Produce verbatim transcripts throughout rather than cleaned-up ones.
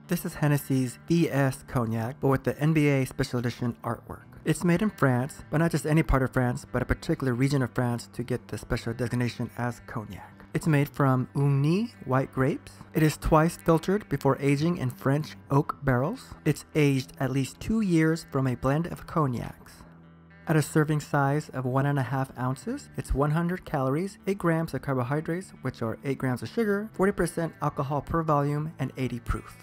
This is Hennessy's V S Cognac, but with the N B A Special Edition artwork. It's made in France, but not just any part of France, but a particular region of France to get the special designation as cognac. It's made from Ugni white grapes. It is twice filtered before aging in French oak barrels. It's aged at least two years from a blend of cognacs. At a serving size of one and a half ounces, it's one hundred calories, eight grams of carbohydrates, which are eight grams of sugar, forty percent alcohol per volume, and eighty proof.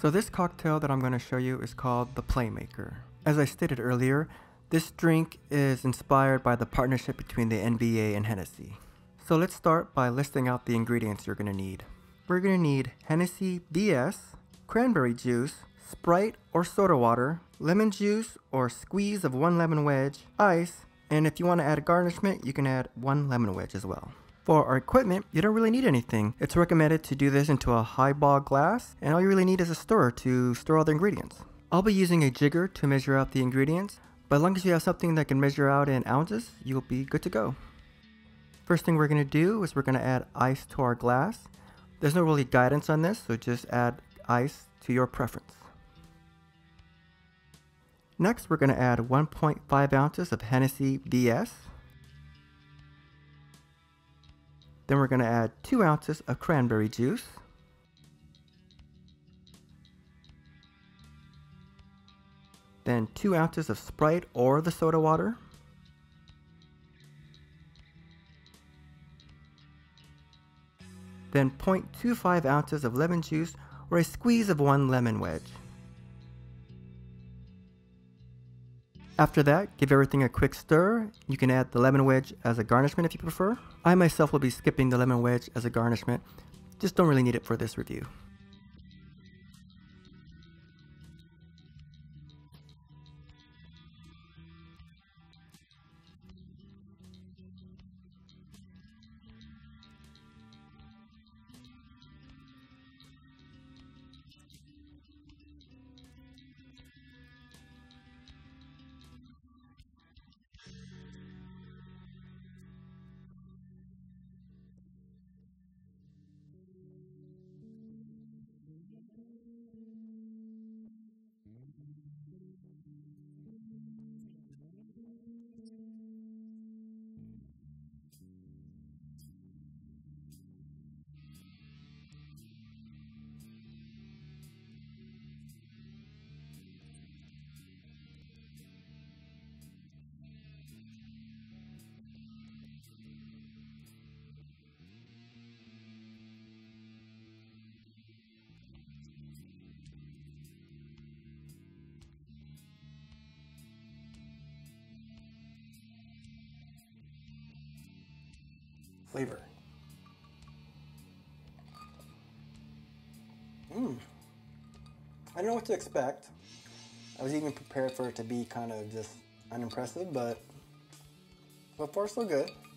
So this cocktail that I'm going to show you is called the Playmaker. As I stated earlier, this drink is inspired by the partnership between the N B A and Hennessy. So let's start by listing out the ingredients you're going to need. We're going to need Hennessy V S, cranberry juice, Sprite or soda water, lemon juice or squeeze of one lemon wedge, ice, and if you want to add a garnishment, you can add one lemon wedge as well. For our equipment, you don't really need anything. It's recommended to do this into a highball glass, and all you really need is a stirrer to stir all the ingredients. I'll be using a jigger to measure out the ingredients, but as long as you have something that can measure out in ounces, you'll be good to go. First thing we're going to do is we're going to add ice to our glass. There's no really guidance on this, so just add ice to your preference. Next, we're going to add one point five ounces of Hennessy V S. Then we're going to add two ounces of cranberry juice. Then two ounces of Sprite or the soda water. Then zero point two five ounces of lemon juice or a squeeze of one lemon wedge. After that, give everything a quick stir. You can add the lemon wedge as a garnishment if you prefer. I myself will be skipping the lemon wedge as a garnishment. Just don't really need it for this review. Flavor. Mmm. I don't know what to expect. I was even prepared for it to be kind of just unimpressive, but so far so good.